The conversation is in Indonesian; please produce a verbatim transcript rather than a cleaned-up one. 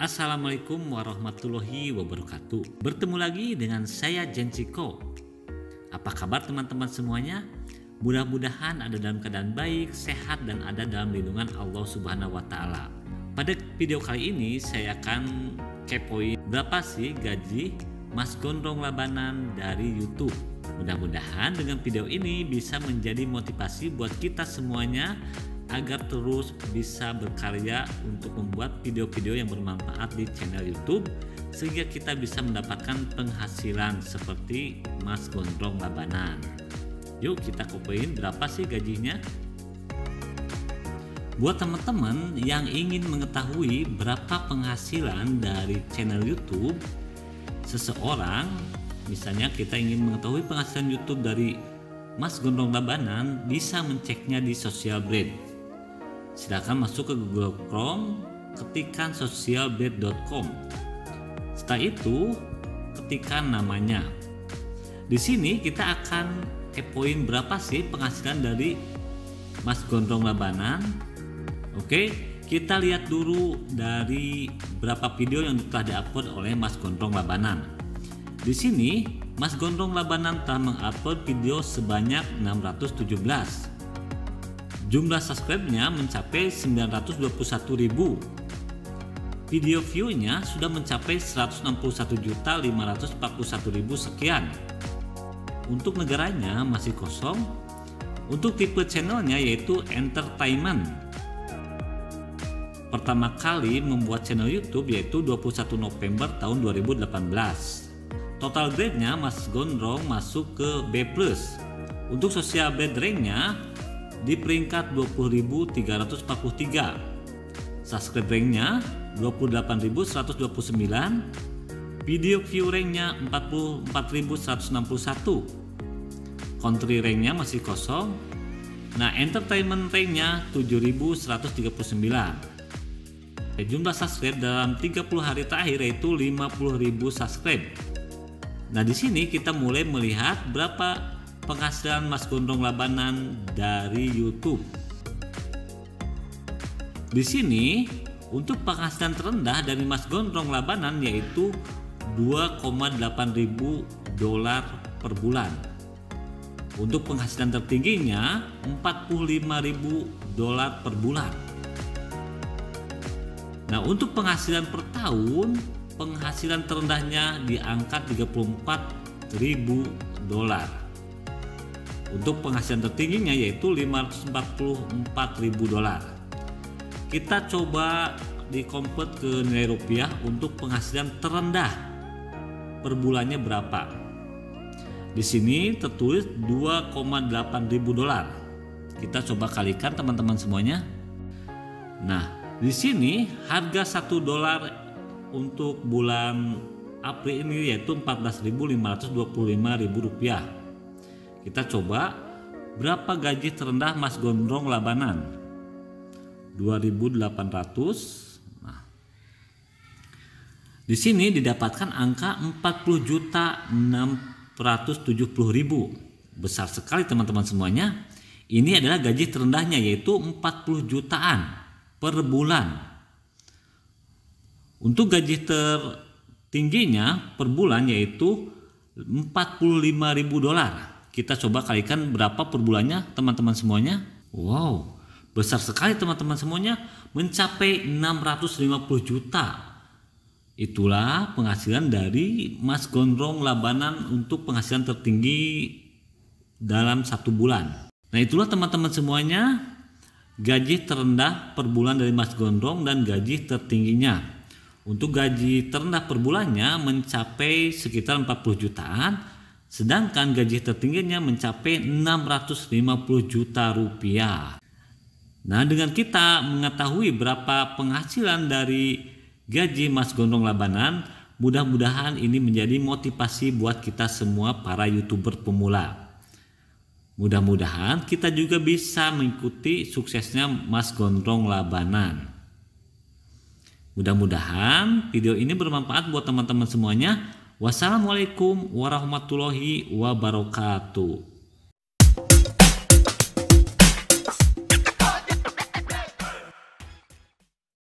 Assalamualaikum warahmatullahi wabarakatuh. Bertemu lagi dengan saya Jensiko. Apa kabar teman-teman semuanya? Mudah-mudahan ada dalam keadaan baik, sehat, dan ada dalam lindungan Allah Subhanahu wa Ta'ala. Pada video kali ini saya akan kepoin berapa sih gaji Mas Gondrong Labanan dari YouTube. Mudah-mudahan dengan video ini bisa menjadi motivasi buat kita semuanya agar terus bisa berkarya untuk membuat video-video yang bermanfaat di channel YouTube sehingga kita bisa mendapatkan penghasilan seperti Mas Gondrong Labanan. Yuk kita kopein berapa sih gajinya. Buat teman-teman yang ingin mengetahui berapa penghasilan dari channel YouTube seseorang, misalnya kita ingin mengetahui penghasilan YouTube dari Mas Gondrong Labanan, bisa menceknya di Social Blade. Silakan masuk ke Google Chrome, ketikkan social blade dot com. Setelah itu, ketikkan namanya. Di sini kita akan kepoin berapa sih penghasilan dari Mas Gondrong Labanan. Oke, kita lihat dulu dari berapa video yang telah diupload oleh Mas Gondrong Labanan. Di sini, Mas Gondrong Labanan telah mengupload video sebanyak enam ratus tujuh belas. Jumlah subscribe-nya mencapai sembilan ratus dua puluh satu ribu. Video view-nya sudah mencapai seratus enam puluh satu juta lima ratus empat puluh satu ribu sekian. Untuk negaranya masih kosong. Untuk tipe channelnya yaitu entertainment. Pertama kali membuat channel YouTube yaitu dua puluh satu November tahun dua ribu delapan belas. Total grade-nya Mas Gondrong masuk ke B plus. Untuk social blade rank-nya di peringkat dua puluh ribu tiga ratus empat puluh tiga. Subscribe rank-nya dua puluh delapan ribu seratus dua puluh sembilan. Video view rank-nya empat puluh empat ribu seratus enam puluh satu. Country rank-nya masih kosong. Nah, entertainment rank-nya tujuh ribu seratus tiga puluh sembilan. Jumlah subscribe dalam tiga puluh hari terakhir yaitu lima puluh ribu subscribe. Nah, di sini kita mulai melihat berapa penghasilan Mas Gondrong Labanan dari YouTube. Di sini untuk penghasilan terendah dari Mas Gondrong Labanan yaitu dua koma delapan ribu dolar per bulan. Untuk penghasilan tertingginya empat puluh lima ribu dolar per bulan. Nah, untuk penghasilan per tahun, penghasilan terendahnya di angka tiga puluh empat ribu dolar. Untuk penghasilan tertingginya yaitu lima ratus empat puluh empat ribu dolar. Kita coba di-convert ke nilai rupiah untuk penghasilan terendah per bulannya berapa. Di sini tertulis dua koma delapan ribu dolar. Kita coba kalikan teman-teman semuanya. Nah, di sini harga satu dolar untuk bulan April ini yaitu empat belas ribu lima ratus dua puluh lima ribu rupiah. Kita coba berapa gaji terendah Mas Gondrong Labanan? dua ribu delapan ratus. Nah, di sini didapatkan angka empat puluh juta enam ratus tujuh puluh ribu. Besar sekali teman-teman semuanya. Ini adalah gaji terendahnya yaitu empat puluh jutaan per bulan. Untuk gaji tertingginya per bulan yaitu empat puluh lima ribu dolar. Kita coba kalikan berapa per bulannya teman-teman semuanya. Wow, besar sekali teman-teman semuanya, mencapai enam ratus lima puluh juta. Itulah penghasilan dari Mas Gondrong Labanan untuk penghasilan tertinggi dalam satu bulan. Nah, itulah teman-teman semuanya gaji terendah per bulan dari Mas Gondrong dan gaji tertingginya. Untuk gaji terendah per bulannya mencapai sekitar empat puluh jutaan. Sedangkan gaji tertingginya mencapai enam ratus lima puluh juta rupiah. Nah, dengan kita mengetahui berapa penghasilan dari gaji Mas Gondrong Labanan, mudah-mudahan ini menjadi motivasi buat kita semua para YouTuber pemula. Mudah-mudahan kita juga bisa mengikuti suksesnya Mas Gondrong Labanan. Mudah-mudahan video ini bermanfaat buat teman-teman semuanya. Wassalamualaikum warahmatullahi wabarakatuh.